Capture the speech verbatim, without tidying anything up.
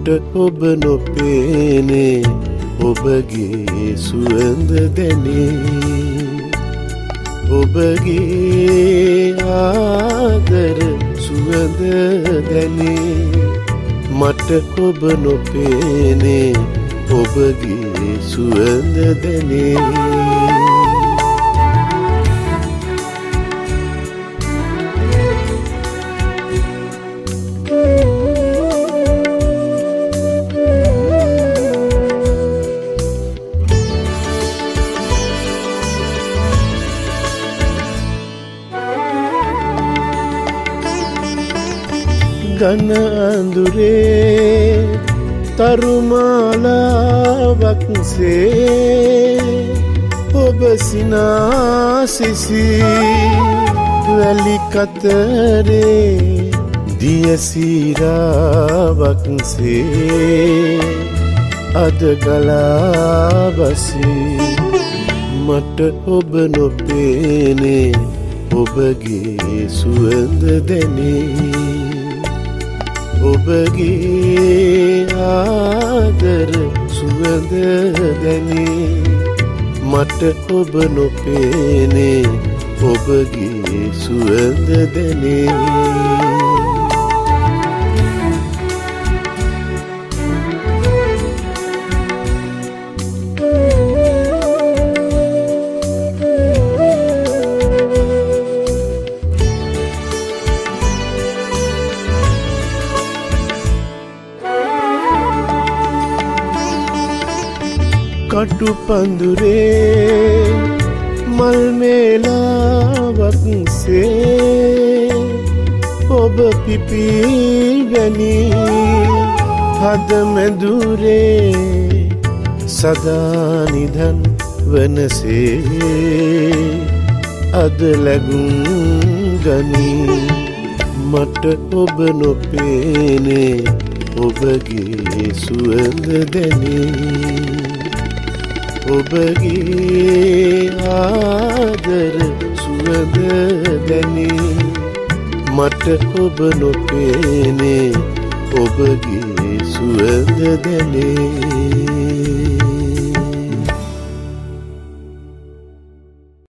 ඔබ නොපේනේ ඔබගේ සුවඳ දැනේ ඔබගේ ආදර සුවඳ දැනේ මට ඔබ නොපේනේ ඔබගේ සුවඳ දැනේ ගන අඳුරේ තරුමාලාවක් සේ ඔබ සිනාසිසි වැලි කතරේ දියසීරාවක් සේ අද ගලා බසී මට ඔබ නොපේනේ ඔබගේ සුවඳ දැනේ ඔබගේ ආදර සුවඳ දැනේ මට ඔබ නොපේනේ ඔබගේ සුවඳ දැනේ කටු පඳුරේ මල් මේලාවක් සේ ඔබ පිපිවැනි හද මැදුරේ සදා නිධන් වනසේ අද ලැබුම් ගනී මට ඔබ නොපේනේ ඔබගේ සුවඳ දැනේ ඔබගේ ආදර සුවඳ දැනේ මට ඔබ නොපේනේ ඔබගේ සුවඳ දැනේ